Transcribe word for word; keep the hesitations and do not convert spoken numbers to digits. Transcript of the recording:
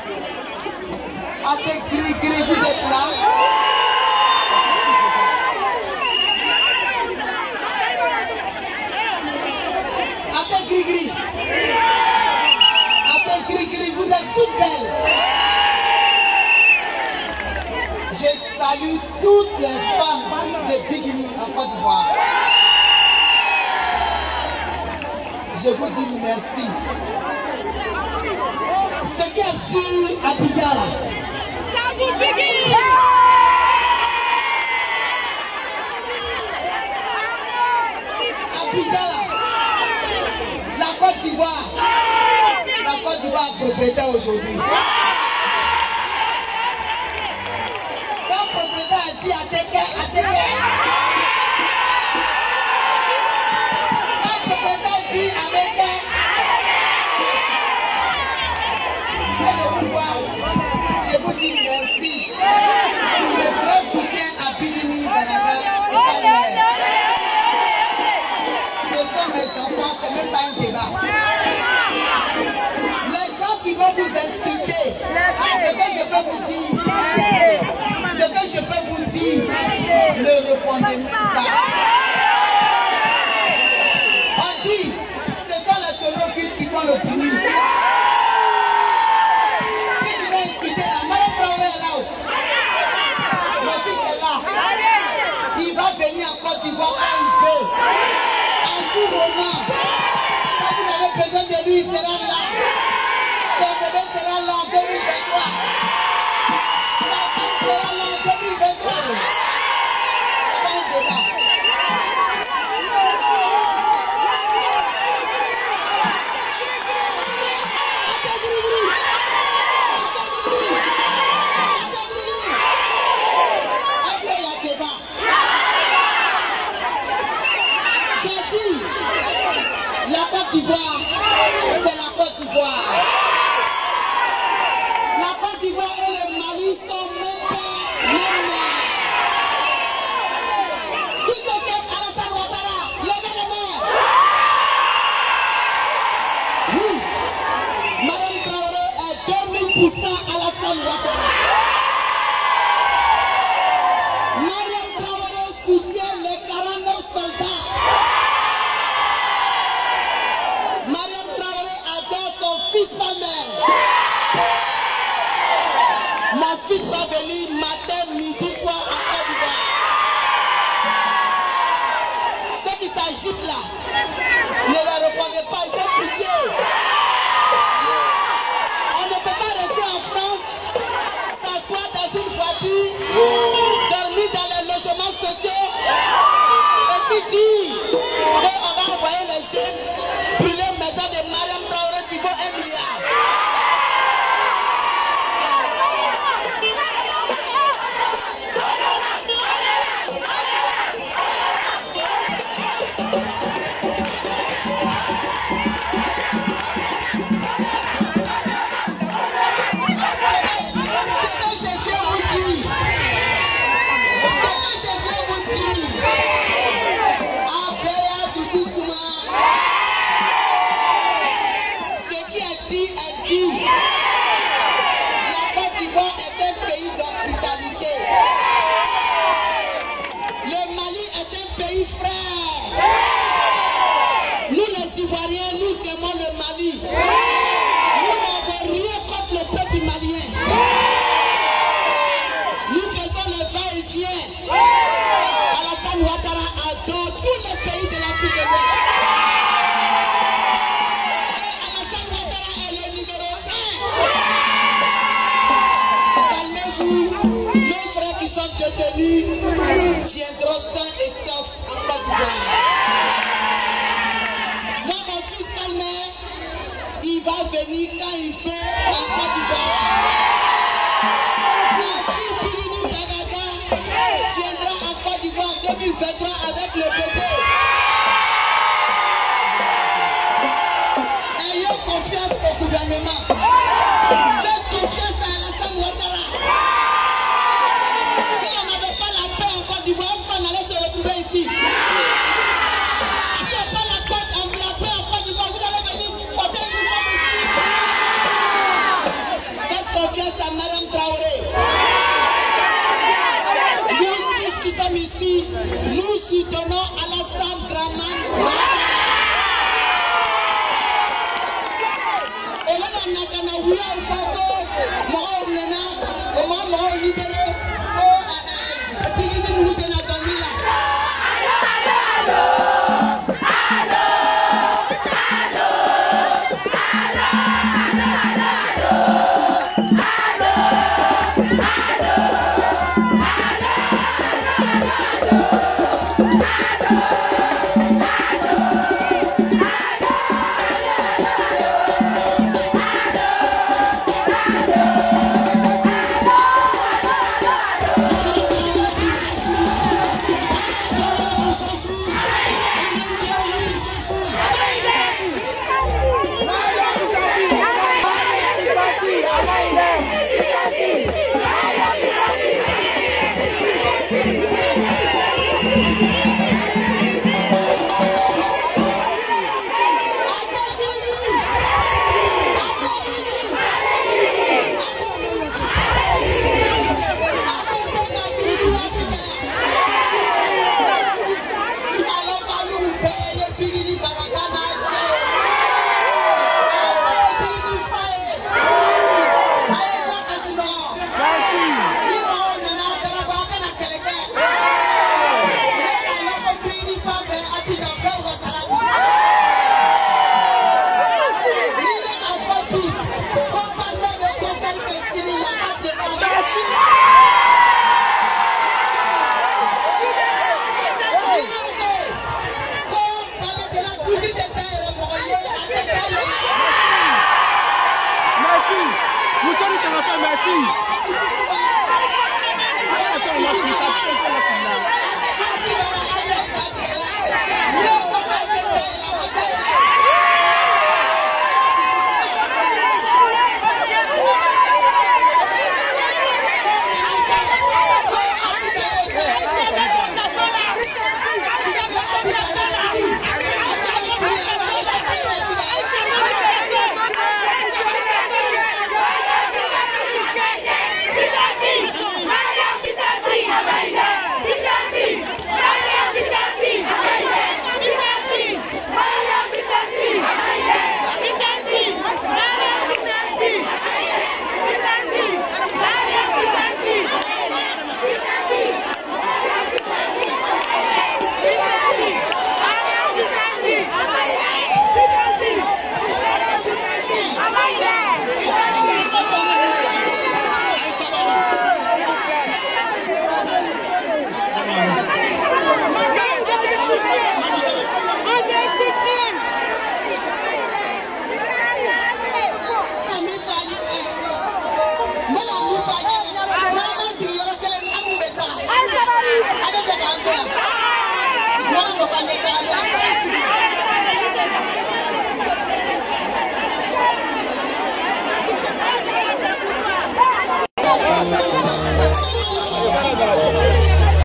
Avec Gris Gris, vous êtes là? Avec Gris Gris. Avec Gris Gris, vous êtes toutes belles. Je salue toutes les femmes de Bikini en Côte d'Ivoire. Je vous dis merci. Ce qui est sur Abidjan là. Abidjan là. La Côte d'Ivoire. La Côte d'Ivoire est propriétaire aujourd'hui. Quand le propriétaire a dit à Teke, à Teke. Quand le propriétaire dit à Teke. Je vous dis merci pour le grand soutien à Bidini, Zanaga et Palmer. Ce sont mes enfants, ce n'est même pas un débat. Les gens qui vont vous insulter, ce que je peux vous dire, ce que je peux vous dire, ne répondez même pas. On dit, ce sont les pédophiles qui font le bruit. Il va venir en Côte d'Ivoire quand il veut. En tout moment. Quand vous avez besoin de lui, il sera là. Son bébé sera là en deux mille vingt-trois. La femme sera là en deux mille vingt-trois. C'est pas un débat. La Côte d'Ivoire, c'est la Côte d'Ivoire. La Côte d'Ivoire et le Mali sont même pas même mère. Qui était Alassane Ouattara? Levez les mains. Oui, Madame Traoré est deux mille pour cent Alassane Ouattara. Mariam Traoré soutient les quarante-neuf soldats. Mariam Traoré adore son fils Palmer. Mon fils va venir matin, midi, soir en Côte d'Ivoire. Ceux qui s'agitent là, ne leur répondez pas, il faut pitié. On ne peut pas rester en France, s'asseoir dans une voiture, dormir dans les logements sociaux, et puis dire qu'on va envoyer les jeunes brûler la maison de Mariam Traoré qui vaut un milliard. Viendront sains et saufs en Côte d'Ivoire. Moi, mon fils Palmer, il va venir quand il veut en Côte d'Ivoire. Ma fille Bidini Zanaga viendra en Côte d'Ivoire en deux mille vingt-trois avec le bébé. Ayez confiance au gouvernement. Faites confiance à Alassane Ouattara. Si on n'avait pas la paix Nous soutenons Alassane Draman. Et là, on a qu'un ouïa au Fago, Moro Nena, au Moro libéré, au Tigidi Mouloutena Donila. I don't know.